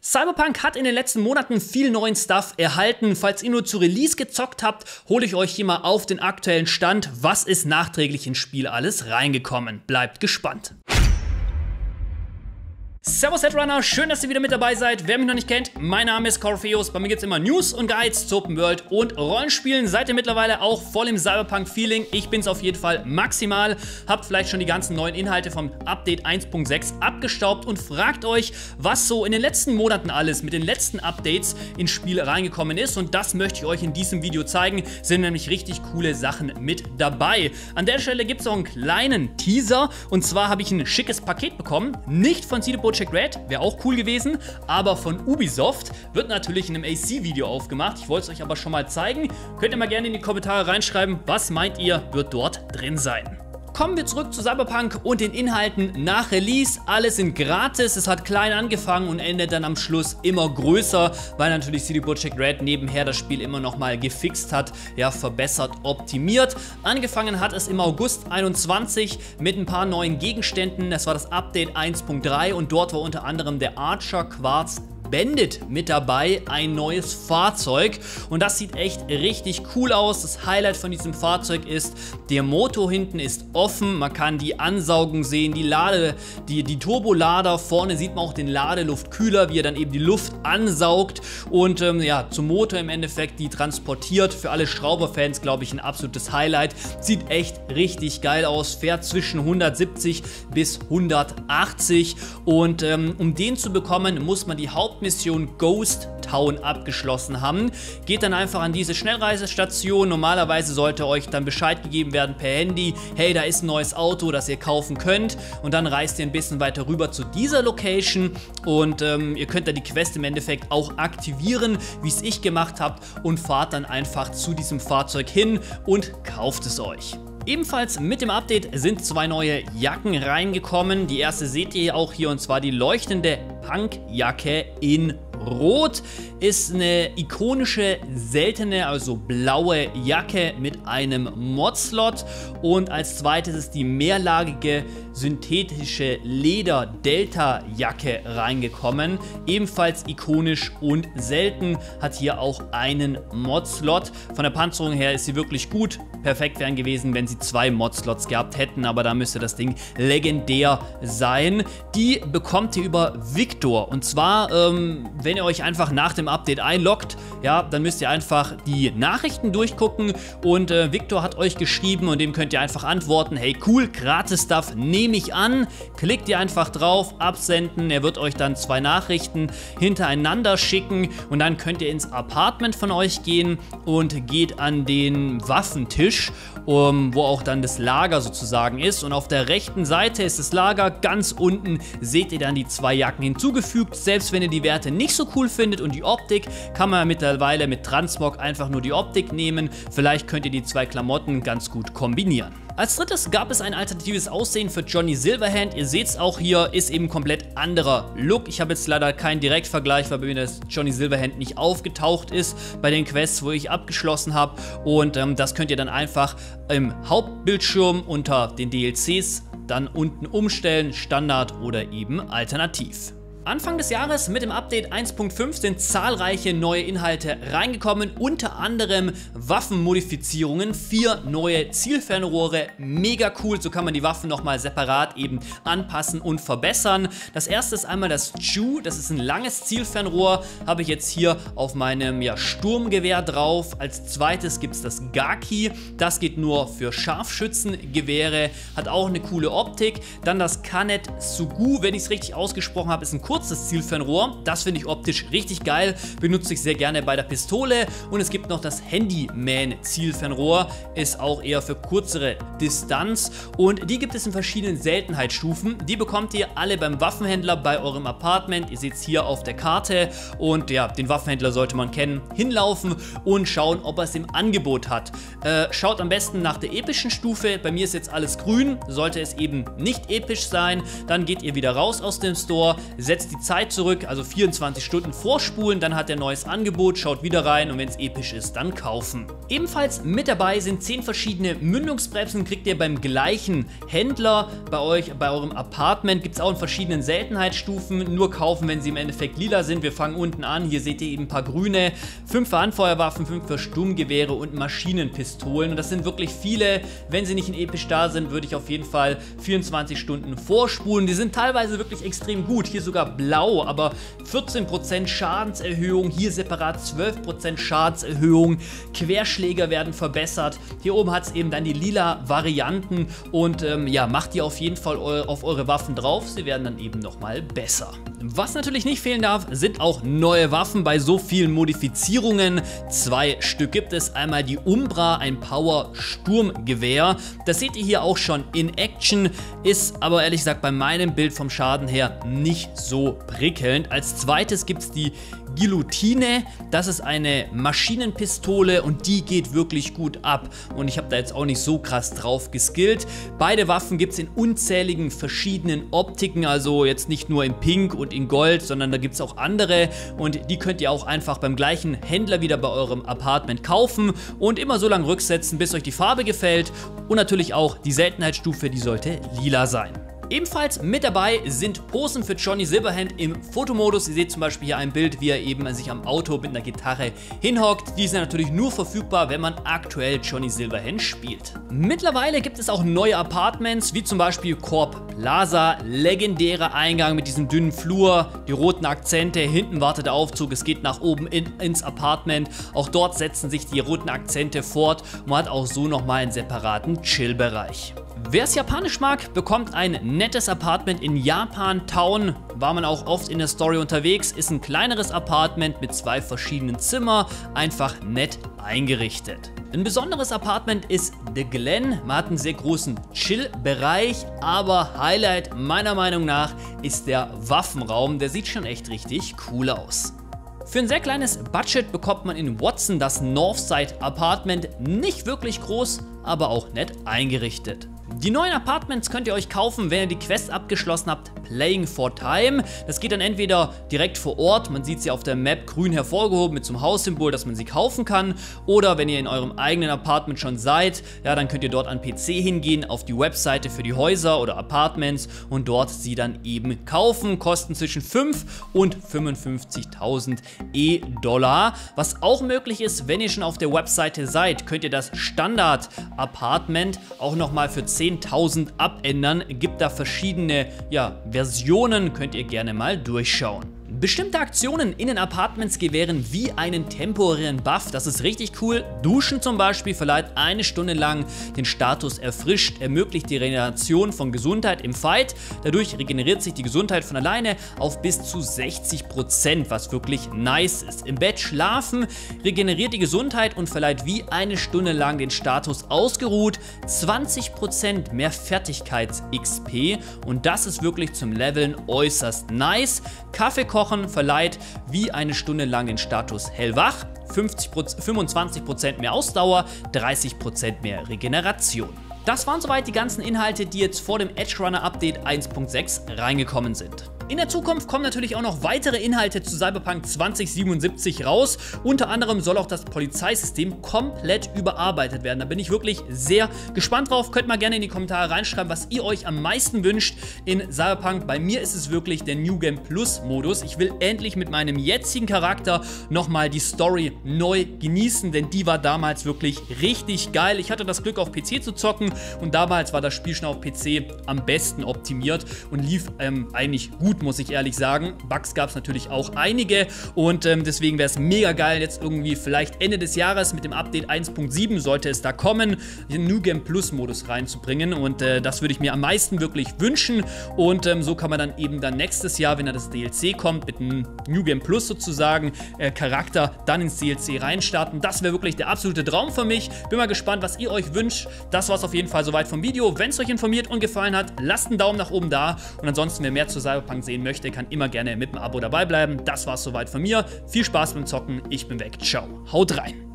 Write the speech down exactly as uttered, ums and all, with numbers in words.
Cyberpunk hat in den letzten Monaten viel neuen Stuff erhalten. Falls ihr nur zu Release gezockt habt, hole ich euch hier mal auf den aktuellen Stand. Was ist nachträglich ins Spiel alles reingekommen? Bleibt gespannt. Servus Headrunner, schön, dass ihr wieder mit dabei seid. Wer mich noch nicht kennt, mein Name ist Corpheus. Bei mir gibt es immer News und Guides zu Open World und Rollenspielen. Seid ihr mittlerweile auch voll im Cyberpunk-Feeling? Ich bin's auf jeden Fall maximal. Habt vielleicht schon die ganzen neuen Inhalte vom Update eins Punkt sechs abgestaubt und fragt euch, was so in den letzten Monaten alles mit den letzten Updates ins Spiel reingekommen ist. Und das möchte ich euch in diesem Video zeigen. Sind nämlich richtig coole Sachen mit dabei. An der Stelle gibt es auch einen kleinen Teaser. Und zwar habe ich ein schickes Paket bekommen. Nicht von C D Projekt Red, wäre auch cool gewesen, aber von Ubisoft wird natürlich in einem A C-Video aufgemacht. Ich wollte es euch aber schon mal zeigen. Könnt ihr mal gerne in die Kommentare reinschreiben, was meint ihr, wird dort drin sein. Kommen wir zurück zu Cyberpunk und den Inhalten nach Release. Alle sind gratis, es hat klein angefangen und endet dann am Schluss immer größer, weil natürlich C D Projekt Red nebenher das Spiel immer noch mal gefixt hat, ja, verbessert, optimiert. Angefangen hat es im August einundzwanzig mit ein paar neuen Gegenständen. Das war das Update eins Punkt drei und dort war unter anderem der Archer Quartz Bandit mit dabei, ein neues Fahrzeug, und das sieht echt richtig cool aus. Das Highlight von diesem Fahrzeug ist, der Motor hinten ist offen, man kann die Ansaugung sehen, die Lade, die, die Turbolader, vorne sieht man auch den Ladeluftkühler, wie er dann eben die Luft ansaugt und ähm, ja, zum Motor im Endeffekt die transportiert. Für alle Schrauberfans, glaube ich, ein absolutes Highlight. Sieht echt richtig geil aus, fährt zwischen hundertsiebzig bis hundertachtzig und ähm, um den zu bekommen, muss man die Haupt Mission Ghost Town abgeschlossen haben. Geht dann einfach an diese Schnellreisestation. Normalerweise sollte euch dann Bescheid gegeben werden per Handy, hey, da ist ein neues Auto, das ihr kaufen könnt, und dann reist ihr ein bisschen weiter rüber zu dieser Location und ähm, ihr könnt dann die Quest im Endeffekt auch aktivieren, wie es ich gemacht habe, und fahrt dann einfach zu diesem Fahrzeug hin und kauft es euch. Ebenfalls mit dem Update sind zwei neue Jacken reingekommen. Die erste seht ihr auch hier, und zwar die leuchtende Punkjacke in Rot. Ist eine ikonische, seltene, also blaue Jacke mit einem Mod-Slot. Und als zweites ist die mehrlagige synthetische Leder-Delta-Jacke reingekommen. Ebenfalls ikonisch und selten, hat hier auch einen Mod-Slot. Von der Panzerung her ist sie wirklich gut. Perfekt wären gewesen, wenn sie zwei Mod-Slots gehabt hätten, aber da müsste das Ding legendär sein. Die bekommt ihr über Victor, und zwar, ähm, wenn ihr euch einfach nach dem Update einloggt, ja, dann müsst ihr einfach die Nachrichten durchgucken und äh, Victor hat euch geschrieben und dem könnt ihr einfach antworten, hey cool, gratis Stuff nehme ich an. Klickt ihr einfach drauf, absenden, er wird euch dann zwei Nachrichten hintereinander schicken und dann könnt ihr ins Apartment von euch gehen und geht an den Waffentisch, um, wo auch dann das Lager sozusagen ist, und auf der rechten Seite ist das Lager, ganz unten seht ihr dann die zwei Jacken hinzugefügt. Selbst wenn ihr die Werte nicht so cool findet und die Optik, kann man mittlerweile mit Transmog einfach nur die Optik nehmen. Vielleicht könnt ihr die zwei Klamotten ganz gut kombinieren. Als drittes gab es ein alternatives Aussehen für Johnny Silverhand. Ihr seht es auch hier, ist eben komplett anderer Look. Ich habe jetzt leider keinen Direktvergleich, weil bei mir das Johnny Silverhand nicht aufgetaucht ist bei den Quests, wo ich abgeschlossen habe. Und ähm, das könnt ihr dann einfach im Hauptbildschirm unter den D L Cs dann unten umstellen, Standard oder eben alternativ. Anfang des Jahres mit dem Update eins Punkt fünf sind zahlreiche neue Inhalte reingekommen, unter anderem Waffenmodifizierungen, vier neue Zielfernrohre, mega cool, so kann man die Waffen nochmal separat eben anpassen und verbessern. Das erste ist einmal das Ju, das ist ein langes Zielfernrohr, habe ich jetzt hier auf meinem ja, Sturmgewehr drauf. Als zweites gibt es das Gaki, das geht nur für Scharfschützengewehre, hat auch eine coole Optik. Dann das Kanet Sugu, wenn ich es richtig ausgesprochen habe, ist ein kurzes Zielfernrohr. Das finde ich optisch richtig geil, benutze ich sehr gerne bei der Pistole. Und es gibt noch das Handyman Zielfernrohr, ist auch eher für kürzere Distanz, und die gibt es in verschiedenen Seltenheitsstufen. Die bekommt ihr alle beim Waffenhändler bei eurem Apartment. Ihr seht es hier auf der Karte, und ja, den Waffenhändler sollte man kennen. Hinlaufen und schauen, ob er es im Angebot hat. Äh, schaut am besten nach der epischen Stufe. Bei mir ist jetzt alles grün, sollte es eben nicht episch sein, dann geht ihr wieder raus aus dem Store, setzt setzt die Zeit zurück, also vierundzwanzig Stunden vorspulen, dann hat er neues Angebot, schaut wieder rein und wenn es episch ist, dann kaufen. Ebenfalls mit dabei sind zehn verschiedene Mündungsbremsen, kriegt ihr beim gleichen Händler. Bei euch, bei eurem Apartment gibt es auch in verschiedenen Seltenheitsstufen, nur kaufen, wenn sie im Endeffekt lila sind. Wir fangen unten an, hier seht ihr eben ein paar grüne, fünf für Handfeuerwaffen, fünf für Sturmgewehre und Maschinenpistolen. Und das sind wirklich viele. Wenn sie nicht in episch da sind, würde ich auf jeden Fall vierundzwanzig Stunden vorspulen. Die sind teilweise wirklich extrem gut. Hier sogar blau, aber vierzehn Prozent Schadenserhöhung, hier separat zwölf Prozent Schadenserhöhung. Querschläger werden verbessert. Hier oben hat es eben dann die lila Varianten und ähm, ja, macht die auf jeden Fall eu auf eure Waffen drauf. Sie werden dann eben nochmal besser. Was natürlich nicht fehlen darf, sind auch neue Waffen bei so vielen Modifizierungen. Zwei Stück gibt es. Einmal die Umbra, ein Power-Sturmgewehr. Das seht ihr hier auch schon in Action, ist aber ehrlich gesagt bei meinem Bild vom Schaden her nicht so prickelnd. Als zweites gibt es die Guillotine, das ist eine Maschinenpistole und die geht wirklich gut ab und ich habe da jetzt auch nicht so krass drauf geskillt. Beide Waffen gibt es in unzähligen verschiedenen Optiken, also jetzt nicht nur in Pink und in Gold, sondern da gibt es auch andere und die könnt ihr auch einfach beim gleichen Händler wieder bei eurem Apartment kaufen und immer so lange rücksetzen, bis euch die Farbe gefällt und natürlich auch die Seltenheitsstufe, die sollte lila sein. Ebenfalls mit dabei sind Posen für Johnny Silverhand im Fotomodus. Ihr seht zum Beispiel hier ein Bild, wie er eben sich am Auto mit einer Gitarre hinhockt. Die sind natürlich nur verfügbar, wenn man aktuell Johnny Silverhand spielt. Mittlerweile gibt es auch neue Apartments, wie zum Beispiel Corp Plaza. Legendärer Eingang mit diesem dünnen Flur, die roten Akzente, hinten wartet der Aufzug, es geht nach oben in, ins Apartment. Auch dort setzen sich die roten Akzente fort und man hat auch so nochmal einen separaten Chill-Bereich. Wer es japanisch mag, bekommt ein nettes Apartment in Japan Town. War man auch oft in der Story unterwegs, ist ein kleineres Apartment mit zwei verschiedenen Zimmern, einfach nett eingerichtet. Ein besonderes Apartment ist The Glen. Man hat einen sehr großen Chill-Bereich, aber Highlight meiner Meinung nach ist der Waffenraum. Der sieht schon echt richtig cool aus. Für ein sehr kleines Budget bekommt man in Watson das Northside Apartment, nicht wirklich groß, aber auch nett eingerichtet. Die neuen Apartments könnt ihr euch kaufen, wenn ihr die Quest abgeschlossen habt, Playing for Time. Das geht dann entweder direkt vor Ort, man sieht sie auf der Map grün hervorgehoben mit so einem Haussymbol, dass man sie kaufen kann. Oder wenn ihr in eurem eigenen Apartment schon seid, ja, dann könnt ihr dort an P C hingehen, auf die Webseite für die Häuser oder Apartments und dort sie dann eben kaufen. Kosten zwischen fünf und fünfundfünfzigtausend E-Dollar. Was auch möglich ist, wenn ihr schon auf der Webseite seid, könnt ihr das Standard Apartment auch nochmal für zehntausend abändern. Gibt da verschiedene ja, Versionen, könnt ihr gerne mal durchschauen. Bestimmte Aktionen in den Apartments gewähren wie einen temporären Buff, das ist richtig cool. Duschen zum Beispiel verleiht eine Stunde lang den Status erfrischt, ermöglicht die Regeneration von Gesundheit im Fight. Dadurch regeneriert sich die Gesundheit von alleine auf bis zu sechzig Prozent, was wirklich nice ist. Im Bett schlafen regeneriert die Gesundheit und verleiht wie eine Stunde lang den Status ausgeruht, zwanzig Prozent mehr Fertigkeits-X P und das ist wirklich zum Leveln äußerst nice. Kaffee kochen verleiht wie eine Stunde lang den Status hellwach, fünfundzwanzig Prozent mehr Ausdauer, dreißig Prozent mehr Regeneration. Das waren soweit die ganzen Inhalte, die jetzt vor dem Edge Runner Update eins Punkt sechs reingekommen sind. In der Zukunft kommen natürlich auch noch weitere Inhalte zu Cyberpunk zwanzig siebenundsiebzig raus. Unter anderem soll auch das Polizeisystem komplett überarbeitet werden. Da bin ich wirklich sehr gespannt drauf. Könnt mal gerne in die Kommentare reinschreiben, was ihr euch am meisten wünscht in Cyberpunk. Bei mir ist es wirklich der New Game Plus Modus. Ich will endlich mit meinem jetzigen Charakter nochmal die Story neu genießen, denn die war damals wirklich richtig geil. Ich hatte das Glück, auf P C zu zocken und damals war das Spiel schon auf P C am besten optimiert und lief ähm, eigentlich gut, muss ich ehrlich sagen. Bugs gab es natürlich auch einige und ähm, deswegen wäre es mega geil, jetzt irgendwie vielleicht Ende des Jahres mit dem Update eins Punkt sieben sollte es da kommen, den New Game Plus Modus reinzubringen und äh, das würde ich mir am meisten wirklich wünschen und ähm, so kann man dann eben dann nächstes Jahr, wenn da das D L C kommt, mit einem New Game Plus sozusagen äh, Charakter dann ins D L C reinstarten. Das wäre wirklich der absolute Traum für mich. Bin mal gespannt, was ihr euch wünscht. Das war es auf jeden Fall soweit vom Video. Wenn es euch informiert und gefallen hat, lasst einen Daumen nach oben da und ansonsten, wer mehr zu Cyberpunk sehen möchte, kann immer gerne mit dem Abo dabei bleiben. Das war's soweit von mir. Viel Spaß beim Zocken. Ich bin weg. Ciao. Haut rein.